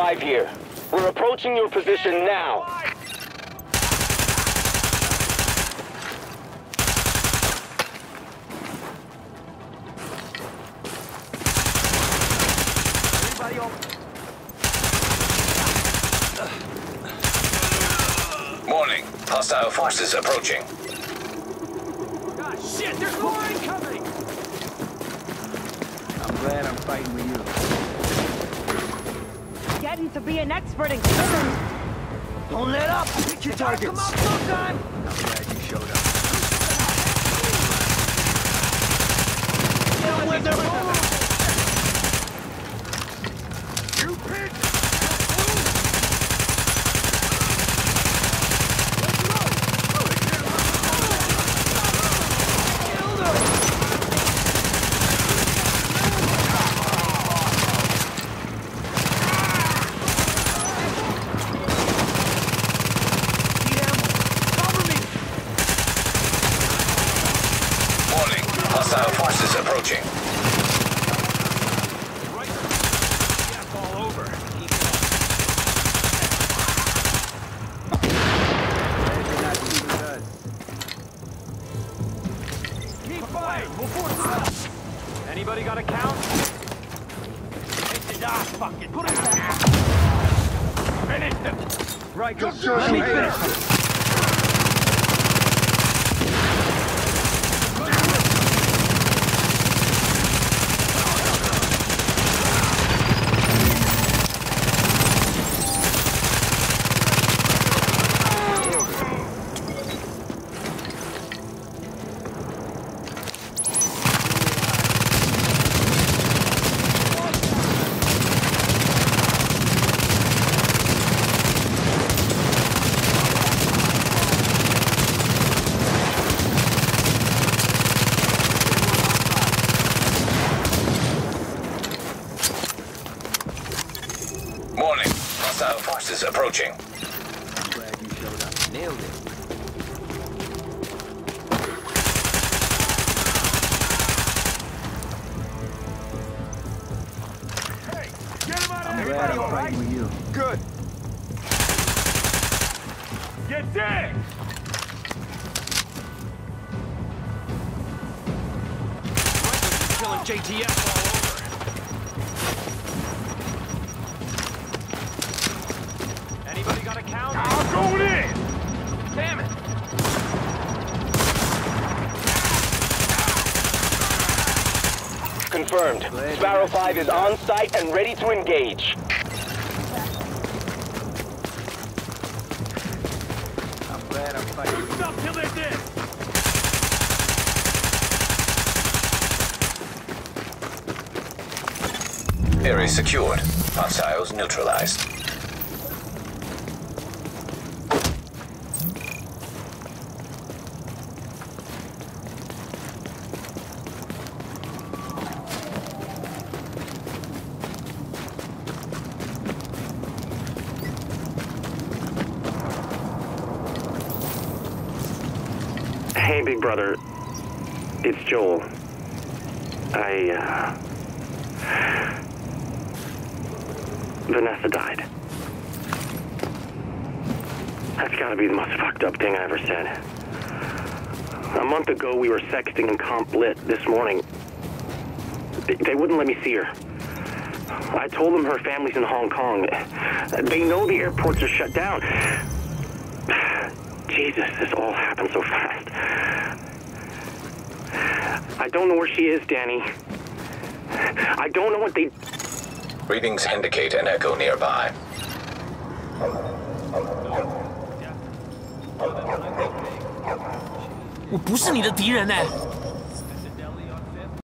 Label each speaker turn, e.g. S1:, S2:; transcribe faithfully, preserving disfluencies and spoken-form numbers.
S1: five here. We're approaching your position now.
S2: Morning. Hostile forces approaching.
S3: God, shit, there's more incoming!
S4: I'm glad I'm fighting with you.
S5: Getting to be an expert in killing.
S4: Don't let up! Hit your targets!
S3: Come out sometime!
S4: I'm glad you showed up.
S3: Get with them!
S4: You bitch!
S2: Hostile forces approaching.
S3: Right. Yeah, all over. Keep it up. Keep fighting. We'll force it up. Anybody got a count? It's the dog. Fuck it. Put it back. Finish them.
S4: Right, good.
S3: Let me finish them.
S2: Morning. Hostile forces approaching.
S4: I'm glad you showed up. Nailed it.
S3: Hey, get him out of
S4: I'm
S3: there!
S4: glad I'm
S3: All
S4: fighting
S3: right?
S4: with you.
S3: Good. Get dead! Killing J T F all over. Anybody got a count? I'm going in! Damn it!
S1: Confirmed. Sparrow five is on site and ready to engage.
S4: I'm glad I'm fighting with you.
S3: Stop till they're dead!
S2: Area secured. Hostiles neutralized.
S6: Hey, big brother. It's Joel. I, uh... Vanessa died. That's gotta be the most fucked up thing I ever said. A month ago, we were sexting in Comp Lit this morning. They, they wouldn't let me see her. I told them her family's in Hong Kong. They know the airports are shut down. Jesus, this all happened so fast. I don't know where she is, Danny. I don't know what they...
S2: Readings indicate an echo nearby.
S7: 我不是你的敌人哎！